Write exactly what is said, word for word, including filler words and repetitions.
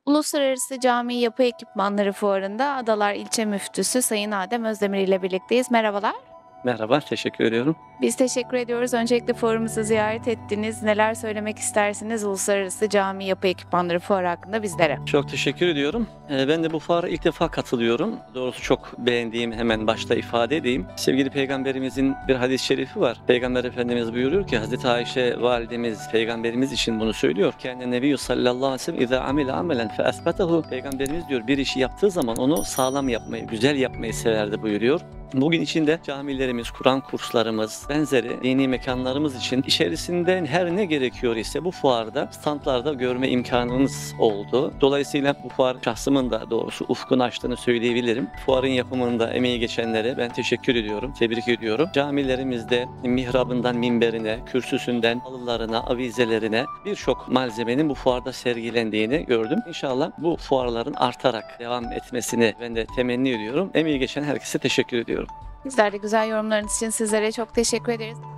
Uluslararası Cami Yapı Ekipmanları Fuarı'nda Adalar İlçe Müftüsü Sayın Adem Özdemir ile birlikteyiz. Merhabalar. Merhaba, teşekkür ediyorum. Biz teşekkür ediyoruz. Öncelikle fuarımızı ziyaret ettiniz. Neler söylemek istersiniz Uluslararası Cami Yapı Ekipmanları Fuarı hakkında bizlere? Çok teşekkür ediyorum. Ee, Ben de bu fuara ilk defa katılıyorum. Doğrusu çok beğendiğim, hemen başta ifade edeyim. Sevgili Peygamberimizin bir hadis-i şerifi var. Peygamber Efendimiz buyuruyor ki Hazreti Ayşe validemiz Peygamberimiz için bunu söylüyor. Kendi Nebi sallallahu aleyhi ve sellem "İzâ amile amelen fe esbetehu." Peygamberimiz diyor bir işi yaptığı zaman onu sağlam yapmayı, güzel yapmayı severdi buyuruyor. Bugün içinde camilerimiz, Kur'an kurslarımız, benzeri dini mekanlarımız için içerisinden her ne gerekiyor ise bu fuarda, standlarda görme imkanımız oldu. Dolayısıyla bu fuar şahsımın da doğrusu ufkunu açtığını söyleyebilirim. Fuarın yapımında emeği geçenlere ben teşekkür ediyorum, tebrik ediyorum. Camilerimizde mihrabından minberine, kürsüsünden halılarına, avizelerine birçok malzemenin bu fuarda sergilendiğini gördüm. İnşallah bu fuarların artarak devam etmesini ben de temenni ediyorum. Emeği geçen herkese teşekkür ediyorum. Bizler de güzel yorumlarınız için sizlere çok teşekkür ederiz.